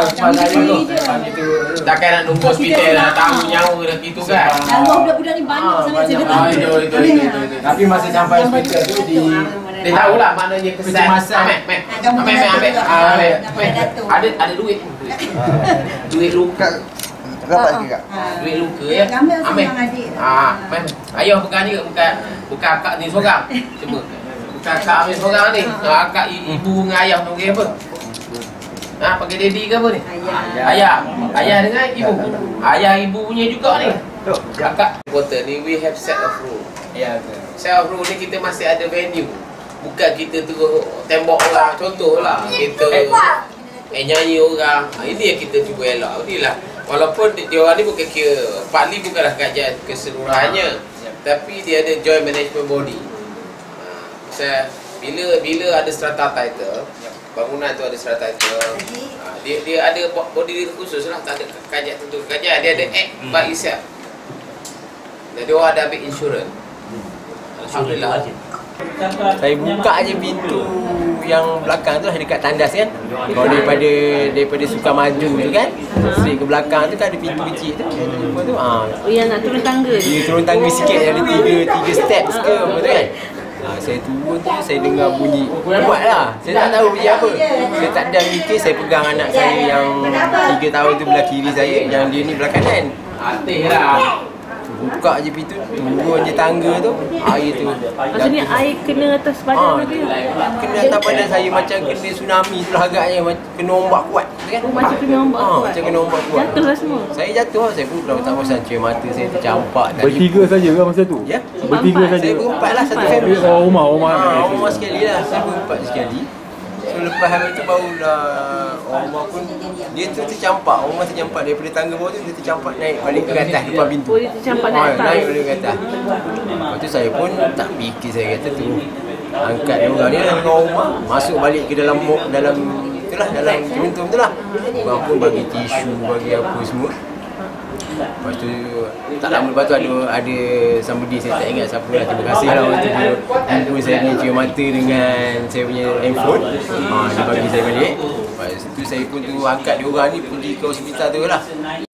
saya tu. Takkan nak nunggu hospital dah tahu nyawa dah gitu kan. Kalau budak-budak ni banyak sangat cerita. Tapi masa sampai hospital tu dia tahulah maknanya kesan. Kecemasan. Ambil. Ada duit. Duit luka. Dapat lagi kak? Duit luka ya. Ambil. Ayah pegang juga bukan akak ni seorang. Cuma bukan akak ambil seorang ni. Akak ibu dengan ayah panggil apa? Pakai daddy ke apa ni? Ayah dengan ibu. Ayah ibu punya juga ni. Akak kota ni we have set of rule. Ya. Set of rule ni kita masih ada venue. Bukan kita terus tembak orang. Contohlah kita nyanyi orang. Ini yang kita cuba elak. Inilah. Walaupun dia orang ni bukan kira partly bukanlah kajian keseluruhannya, tapi dia ada joint management body. Bila ada strata title, bangunan tu ada strata title, dia ada body dia khusus lah, tak ada kajian tentu kajian, dia ada act by itself. Dan dia orang ada ambil insurans. Alhamdulillah. Saya buka je pintu yang belakang tu lah dekat tandas kan. Kalau daripada Sukamaju tu kan, straight ke belakang tu kan ada pintu kecil tu. Lepas tu Yang nak turun tangga je. dia turun tangga sikit, ada tiga steps ke apa tu kan. Saya turun tu saya dengar bunyi kuat lah. Saya tak tahu bunyi apa. Saya tak ada mikir, saya pegang anak saya yang 3 tahun tu belah kiri saya, yang dia ni belah kanan. Hati lah. Buka je pintu, turun je tangga tu, air tu. Maksudnya air kena atas badan dia. Kena atas badan saya macam kena tsunami tu lah agaknya, kena ombak kuat kan. Macam kena ombak kuat. Macam kena ombak kuat. Jatuh lah semua. Saya jatuh lah, saya pun tak pasal cermin mata saya tercampak. Bertiga saja ke masa tu? Ya? Bertiga saja. Saya berempat lah, satu family. Rumah sekali lah, saya berempat sekali. So lepas habis tu barulah orang rumah pun dia tu tercampak, orang rumah tercampak daripada tangga bawah tu, dia tercampak naik balik ke atas depan pintu. Oh, dia tercampak naik atas. Naik balik ke atas. Lepas tu saya pun tak fikir, saya kata tu angkat dia orang ni dalam rumah, masuk balik ke dalam itulah, dalam cermin tu lah. Orang pun bagi tisu, bagi apa semua. Lepas tu tak lama lepas tu ada somebody, saya tak ingat siapa lah, terima kasih lah waktu dia handphone saya punya cermin mata dengan saya punya handphone. Dia bagi saya balik. Lepas tu saya pun tu angkat dia orang ni pergi ke hospital tu lah.